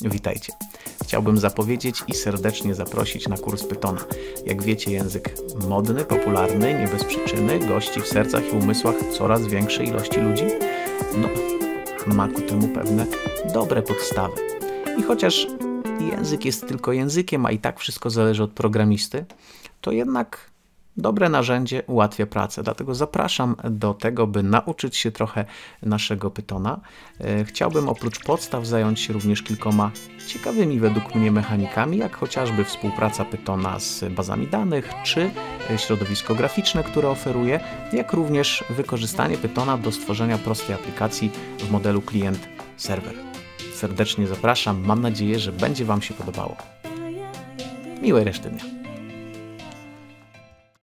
Witajcie. Chciałbym zapowiedzieć i serdecznie zaprosić na kurs Pythona. Jak wiecie, język modny, popularny, nie bez przyczyny, gości w sercach i umysłach coraz większej ilości ludzi. Ma ku temu pewne dobre podstawy. I chociaż język jest tylko językiem, a i tak wszystko zależy od programisty, to jednak dobre narzędzie ułatwia pracę. Dlatego zapraszam do tego, by nauczyć się trochę naszego Pythona. Chciałbym oprócz podstaw zająć się również kilkoma ciekawymi według mnie mechanikami, jak chociażby współpraca Pythona z bazami danych, czy środowisko graficzne, które oferuje, jak również wykorzystanie Pythona do stworzenia prostej aplikacji w modelu klient-serwer. Serdecznie zapraszam, mam nadzieję, że będzie Wam się podobało. Miłej reszty dnia.